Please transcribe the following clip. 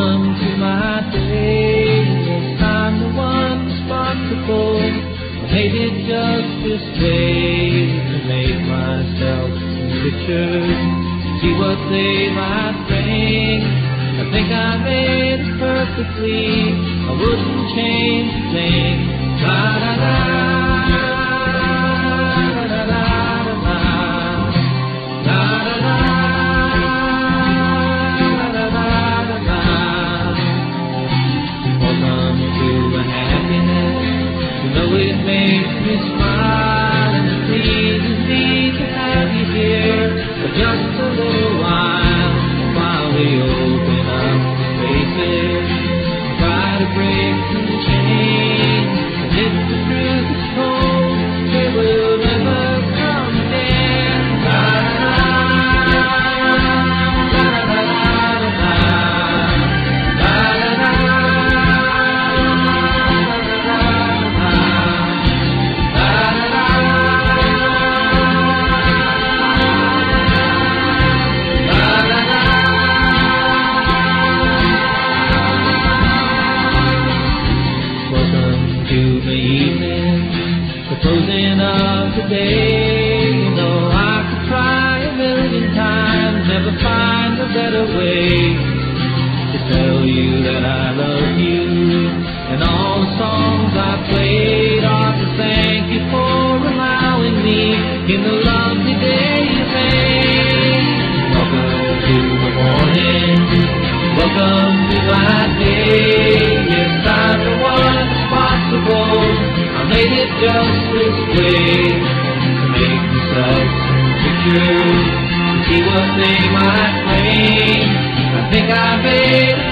Welcome to my day. Yes, I'm the one responsible. I made it just this way to make myself richer. See what they might bring. I think I made it perfectly. I wouldn't change a thing. La da da. It makes me smile and it pleases me to have you here for just a little while we open up spaces, try to break through the chains, and if the truth is told, it will never come again. Closing of the day, you know I could try a million times, never find a better way to tell you that I love you. And all the songs I played are to thank you for allowing me in the lovely day you made. Welcome to the morning, welcome to my day. Yes, I'm the one responsible. I made it just this way to make myself richer, to see what they might bring. I think I made